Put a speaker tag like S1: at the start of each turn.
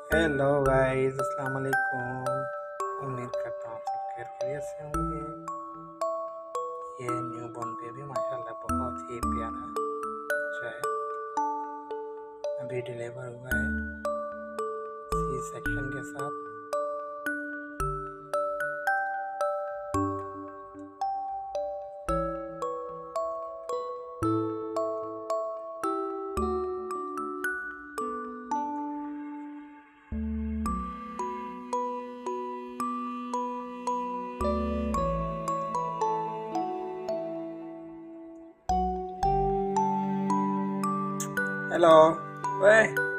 S1: Hello guys, अस्सलाम वालेकुम। उम्मीद करता हूँ आप सब खैरियत से होंगे। ये न्यू बॉर्न बेबी माशाल्लाह बहुत ही प्यारा बच्चा है। अभी डिलीवर हुआ है सी सेक्शन के साथ। हेलो, ओए।